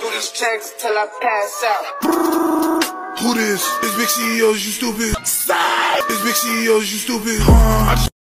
these checks till I pass out. Who this? It's big CEOs, you stupid. It's big CEOs, you stupid. I just